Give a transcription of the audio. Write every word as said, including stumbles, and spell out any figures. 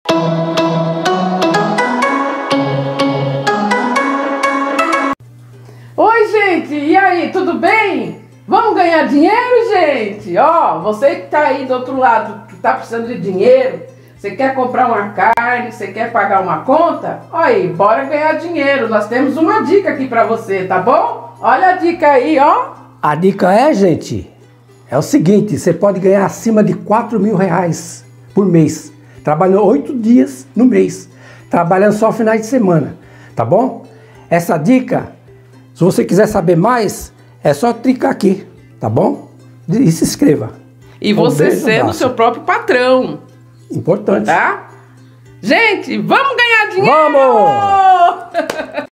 Oi, gente, e aí, tudo bem? Vamos ganhar dinheiro, gente? Ó, você que tá aí do outro lado, que tá precisando de dinheiro, você quer comprar uma carne, você quer pagar uma conta? Ó aí, bora ganhar dinheiro. Nós temos uma dica aqui pra você, tá bom? Olha a dica aí, ó. A dica é, gente, é o seguinte, você pode ganhar acima de quatro mil reais por mês, trabalhando oito dias no mês, trabalhando só finais de semana, tá bom? Essa dica, se você quiser saber mais, é só clicar aqui, tá bom? E se inscreva. E você sendo o seu próprio patrão. Importante. Tá? Gente, vamos ganhar dinheiro! Vamos!